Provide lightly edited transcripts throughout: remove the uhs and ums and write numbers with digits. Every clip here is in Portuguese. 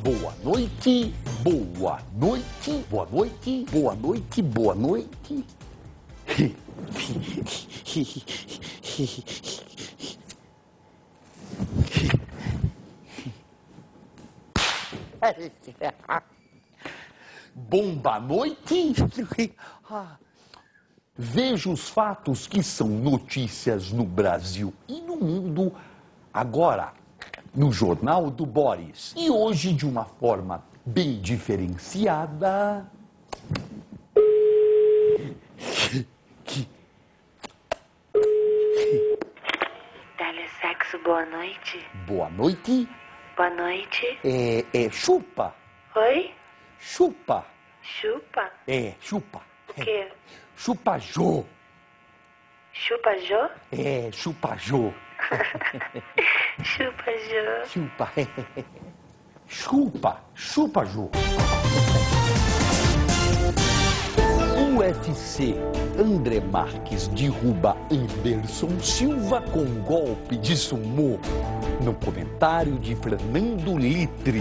Boa noite, boa noite, boa noite, boa noite, boa noite. Bomba noite. Veja os fatos que são notícias no Brasil e no mundo agora, no Jornal do Boris. E hoje, de uma forma bem diferenciada... Telesexo, boa noite. Boa noite. Boa noite. Chupa. Oi? Chupa. Chupa? Chupa. O quê? Chupa Jô. Chupa Jô? Chupa Jô. Chupa Jô. Chupa. Chupa Jô. UFC, André Marques derruba Anderson Silva com golpe de sumô. No comentário de Fernando Litre.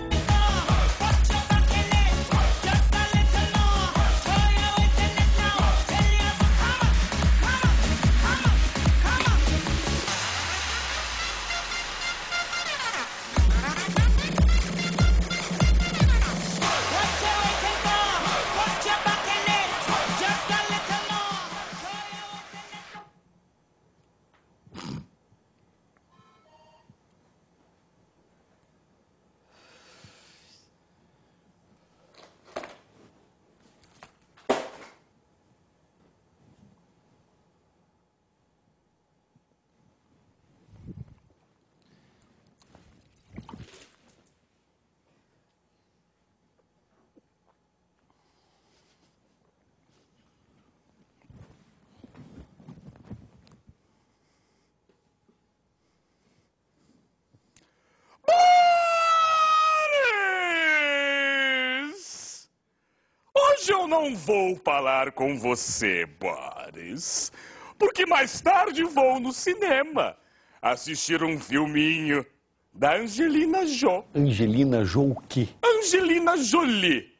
Hoje eu não vou falar com você, Boris, porque mais tarde vou no cinema assistir um filminho da Angelina Jolie. Angelina Jolie o quê? Angelina Jolie.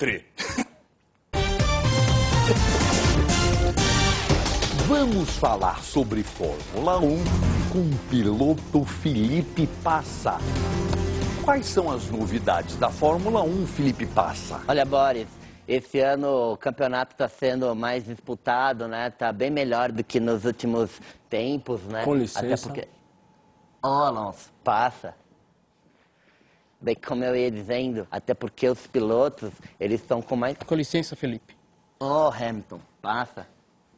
Vamos falar sobre Fórmula 1 com o piloto Felipe Passa. Quais são as novidades da Fórmula 1, Felipe Passa? Olha, Boris, esse ano o campeonato está sendo mais disputado, né? Tá bem melhor do que nos últimos tempos, né? Com licença. Até porque... Oh, Alonso, passa. Bem, como eu ia dizendo, até porque os pilotos, eles estão com mais... Com licença, Felipe. Oh, Hamilton, passa.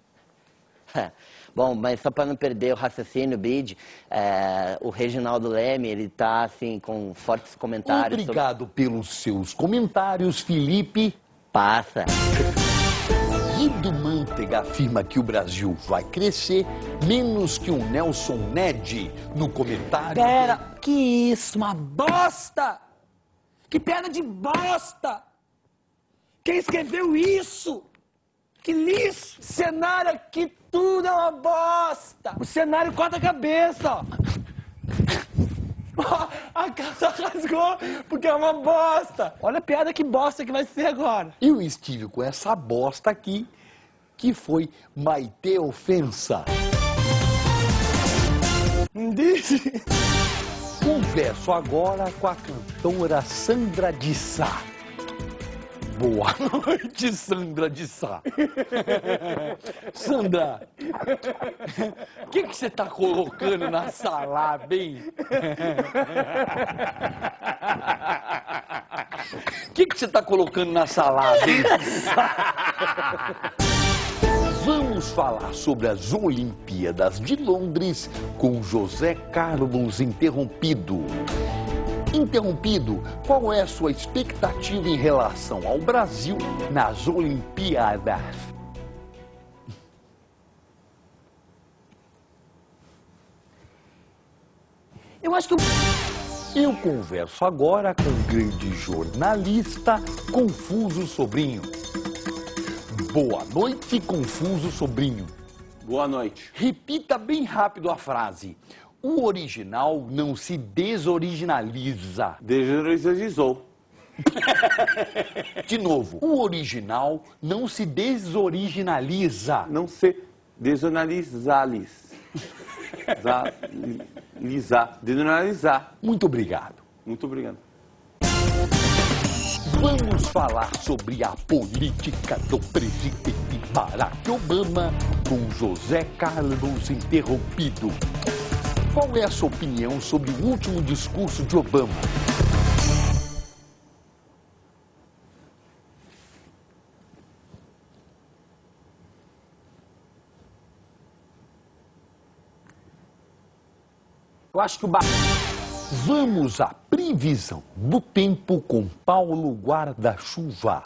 Bom, mas só para não perder o raciocínio, Bid, o Reginaldo Leme, ele tá assim, com fortes comentários. Obrigado pelos seus comentários, Felipe. Passa. Guido Mantega afirma que o Brasil vai crescer menos que o Nelson Ned no comentário. Pera, que isso, uma bosta! Que piada de bosta! Quem escreveu isso? Que lixo! Cenário aqui tudo é uma bosta! O cenário corta a cabeça, ó! A calça rasgou porque é uma bosta! Olha a piada que bosta que vai ser agora! Eu estive com essa bosta aqui, que foi Maite Ofensa. Disse. Converso agora com a cantora Sandra de Sá. Boa noite, Sandra de Sá. Sandra, o que você tá colocando na salada, hein? O que você tá colocando na salada, hein? Vamos falar sobre as Olimpíadas de Londres com José Carlos Interrompido. Interrompido, qual é a sua expectativa em relação ao Brasil nas Olimpíadas? Eu acho que Eu converso agora com o grande jornalista Confuso Sobrinho. Boa noite, Confuso Sobrinho. Boa noite. Repita bem rápido a frase. O original não se desoriginaliza. Desoriginalizou. De novo, o original não se desoriginaliza. Não se desoriginalizar. Desoriginalizar. Muito obrigado. Muito obrigado. Vamos falar sobre a política do presidente Barack Obama com José Carlos Interrompido. Qual é a sua opinião sobre o último discurso de Obama? Eu acho que o Vamos à previsão do tempo com Paulo Guarda-Chuva.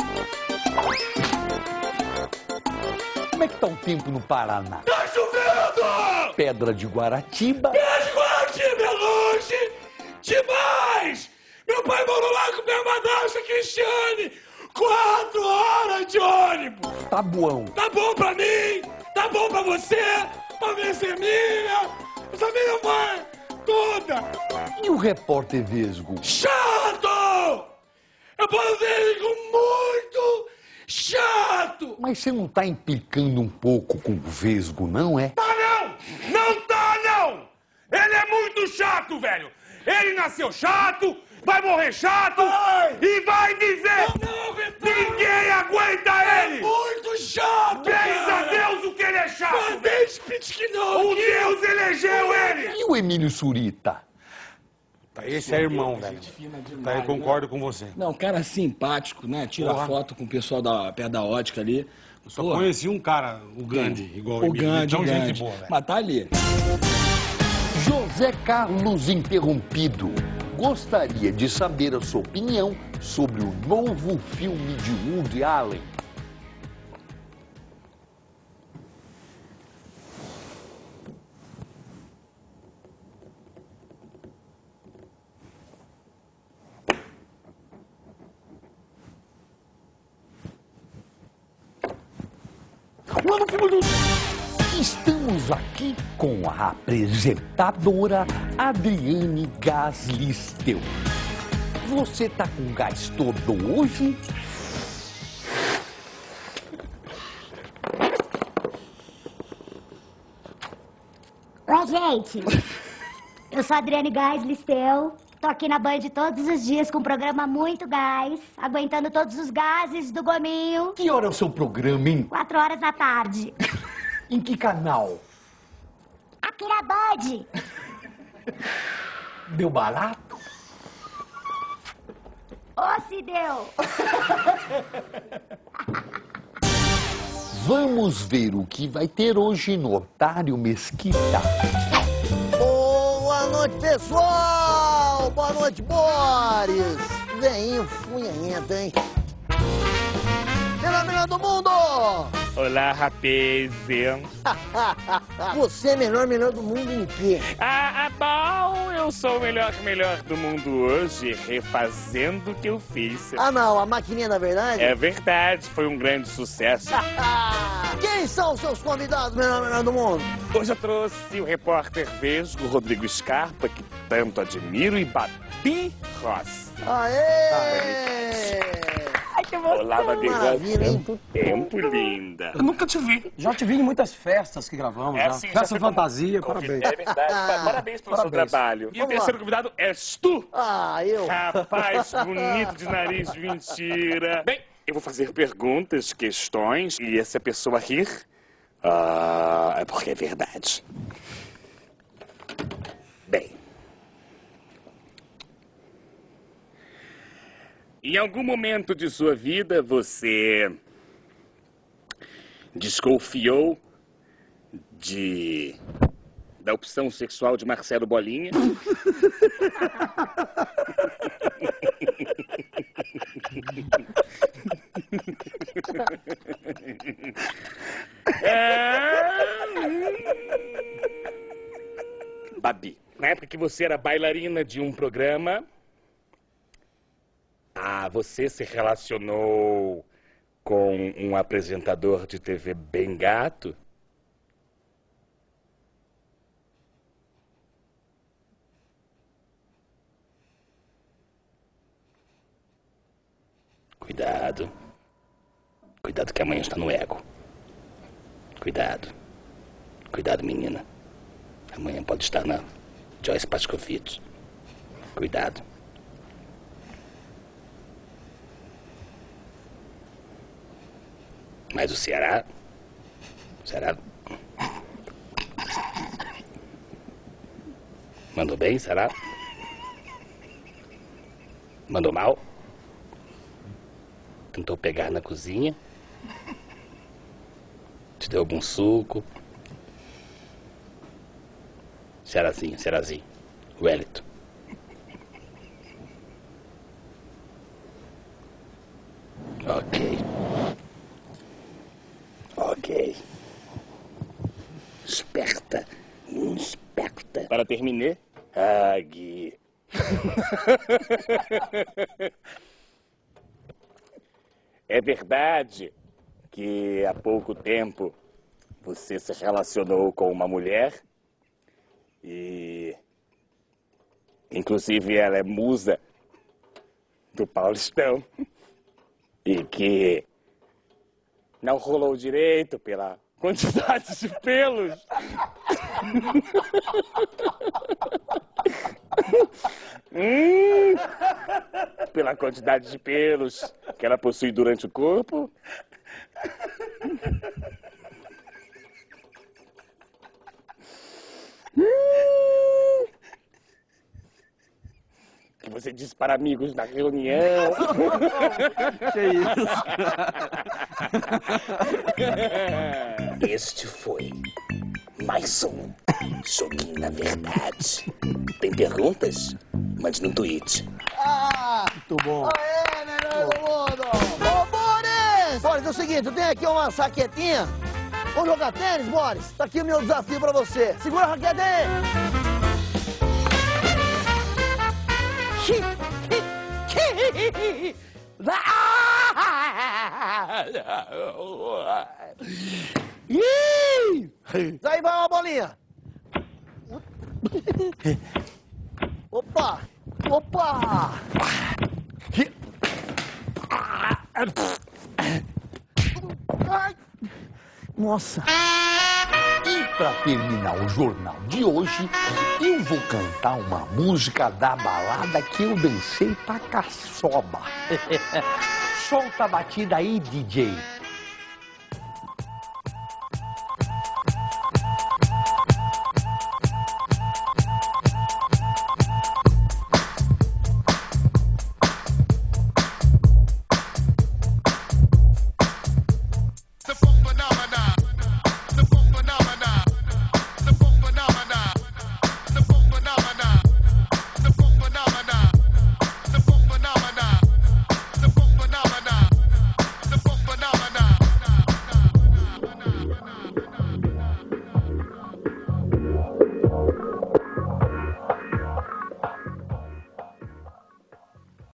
Como é que tá o tempo no Paraná? Tá chovendo! Pedra de Guaratiba. Guaratiba é longe demais! Meu pai morou lá com minha madrasta Cristiane! 4 horas de ônibus! Tabuão. Tá bom pra mim! Tá bom pra você! Pra minha família! Essa minha mãe! Toda! E o repórter Vesgo? Chato! Eu posso ver muito chato! Mas você não tá implicando um pouco com o Vesgo, não é? Tá não! Não tá não! Ele é muito chato, velho! Ele nasceu chato, vai morrer chato e vai viver! Ninguém aguenta ele! É muito chato! Graças a Deus o que ele é chato! O Deus elegeu ele! E o Emílio Surita? Esse é irmão, velho. Tá, eu concordo com você. Não, cara simpático, né? Tira Porra. foto com o pessoal perto da ótica ali. Eu só conheci um cara, o Gandhi, igual O Gandhi, então, o gente Gandhi. boa, velho. Mas tá ali. José Carlos Interrompido. Gostaria de saber a sua opinião sobre o novo filme de Woody Allen. Estamos aqui com a apresentadora Adriane Gaslistel. Você tá com gás todo hoje? Oi, gente. Eu sou a Adriane Gaslistel. Tô aqui na Band todos os dias com um programa muito gás, aguentando todos os gases do gominho. Que hora é o seu programa, hein? 4 horas da tarde. Em que canal? Aqui na Band. Deu barato? Ô, se deu. Vamos ver o que vai ter hoje no Otário Mesquita. Boa noite, pessoal! Boa noite, Boris! Veinho funhento, hein? Melhor do mundo! Olá, rapaz. Você é melhor do mundo em quê? Bom, eu sou o melhor do mundo hoje, refazendo o que eu fiz. Ah, não, a maquininha da verdade? É verdade, foi um grande sucesso. Quem são os seus convidados, melhor do mundo? Hoje eu trouxe o repórter Vesgo, Rodrigo Scarpa, que tanto admiro, e Babi Rossi. Aê! Olá, Babi Rossi. Maravilha, hein? Quanto tempo, linda. Eu nunca te vi. Já te vi em muitas festas que gravamos. É, Já. sim, já Festa foi fantasia, como parabéns. É verdade. Parabéns pelo seu trabalho. E o Vamos terceiro lá. convidado és tu. Eu. Rapaz, bonito de nariz de mentira. Bem, eu vou fazer perguntas, questões, e se a pessoa rir, é porque é verdade. Bem, em algum momento de sua vida você desconfiou da opção sexual de Marcelo Bolinha? Babi, na época que você era bailarina de um programa, você se relacionou com um apresentador de TV bem gato? Cuidado. Cuidado que amanhã está no ego. Cuidado. Cuidado, menina. Amanhã pode estar na Joyce Pascovitch. Cuidado. Mas o Ceará... Mandou bem, será? Mandou mal? Tentou pegar na cozinha? Te deu algum suco? Cearazinho. Wellington. Ok. Esperta. Para terminar, Gui. É verdade que há pouco tempo você se relacionou com uma mulher e, inclusive, ela é musa do Paulistão e que não rolou direito pela quantidade de pelos. Pela quantidade de pelos que ela possui durante o corpo. Que você disse para amigos na reunião. Que isso? Este foi mais um Joguinho na Verdade. Tem perguntas? Mande no tweet. Muito bom. Aê, melhor do mundo. Ô, Boris! Boris, é o seguinte, eu tenho aqui uma saquetinha. Vamos jogar tênis, Boris? Tá aqui o meu desafio pra você. Segura a raquete aí. Daí vai uma bolinha. Opa! Ai. Nossa! E para terminar o jornal de hoje, eu vou cantar uma música da balada que eu dancei pra caçoba. Solta a batida aí, DJ.